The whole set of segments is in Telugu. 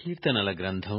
కీర్తనల గ్రంథం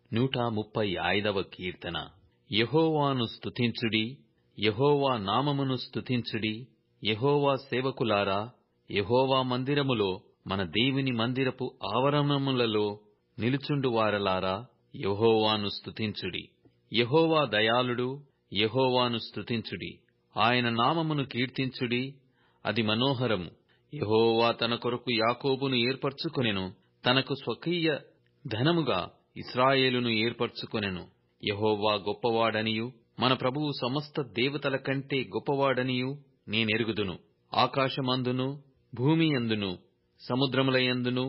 135వ కీర్తన. యెహోవాను స్తుతించుడి, యెహోవా నామమును స్తుతించుడి. యెహోవా సేవకులారా, యెహోవా మందిరములో, మన దేవుని మందిరపు ఆవరణములలో నిలుచుండు వారలారా, యెహోవాను స్తుతించుడి. యెహోవా దయాళుడు, యెహోవాను స్తుతించుడి. ఆయన నామమును కీర్తించుడి, అది మనోహరము. యెహోవా తన కొరకు యాకోబును ఏర్పరచుకొనెను, తనకు స్వకీయ ధనముగా ఇశ్రాయేలును ఏర్పరచుకొనెను. యెహోవా గొప్పవాడనియు, మన ప్రభువు సమస్త దేవతల కంటే గొప్పవాడనియు నేనెరుగుదును. ఆకాశమందును, భూమియందును, సముద్రములయందును,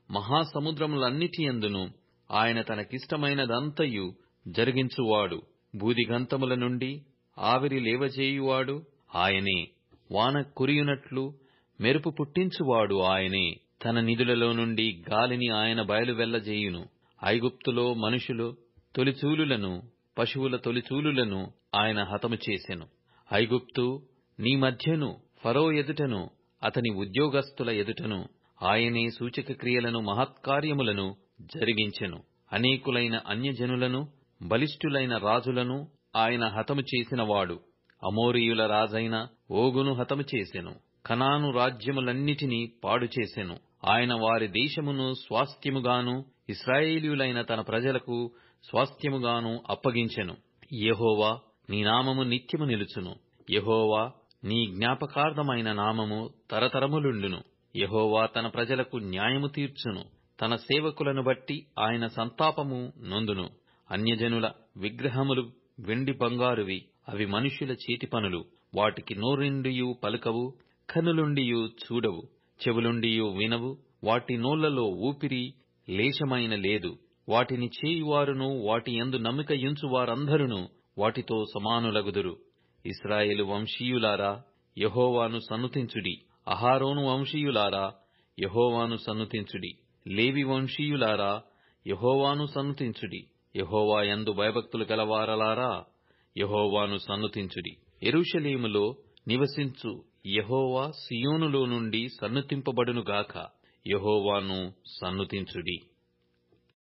మహాసముద్రములన్నిటియందును ఆయన తనకిష్టమైనదంతయు జరిగించువాడు. భూదిగంతముల నుండి ఆవిరి లేవజేయువాడు ఆయనే. వాన కురియునట్లు మెరుపు పుట్టించువాడు ఆయనే. తన నిధులలో నుండి గాలిని ఆయన బయలువెళ్లజేయును. ఐగుప్తులో మనుషులు తొలిచూలులను, పశువుల తొలిచూలులను ఆయన హతము చేసెను. ఐగుప్తు నీ మధ్యను, ఫరో ఎదుటను, అతని ఉద్యోగస్తుల ఎదుటను ఆయనే సూచక క్రియలను, మహత్కార్యములను జరిగించెను. అనేకులైన అన్యజనులను, బలిష్ఠులైన రాజులను ఆయన హతము చేసినవాడు. అమోరీయుల రాజైన ఓగును హతము చేసెను. కనాను రాజ్యములన్నిటినీ పాడు చేసెను. ఆయన వారి దేశమును స్వాస్థ్యముగాను, ఇశ్రాయేలీయులైన తన ప్రజలకు స్వాస్థ్యముగాను అప్పగించెను. యెహోవా, నీ నామము నిత్యము నిలుచును. యెహోవా, నీ జ్ఞాపకార్థమైన నామము తరతరములుండును. యెహోవా తన ప్రజలకు న్యాయము తీర్చును. తన సేవకులను బట్టి ఆయన సంతాపము నొందును. అన్యజనుల విగ్రహములు వెండి బంగారువి, అవి మనుష్యుల చేతి పనులు. వాటికి నోరుండియు పలుకవు, కన్నులుండియు చూడవు, చెవులుండియు వినవు. వాటి నోళ్లలో ఊపిరి లేశమైన లేదు. వాటిని చేయువారును, వాటి యందు నమ్మికయుంచు వారందరును వాటితో సమానులగుదురు. ఇశ్రాయేలు వంశీయులారా, యెహోవాను సన్నుతించుడి. అహరోను వంశీయులారా, యెహోవాను సన్నుతించుడి. లేవి వంశీయులారా, యెహోవాను సన్నుతించుడి. యెహోవా యందు భయభక్తులు గలవారలారా, యెహోవాను సన్నుతించుడి. యెరూషలేములో నివసించు యెహోవా సీయోనులో నుండి సన్నుతింపబడునుగాక. యెహోవాను సన్నుతించుడి.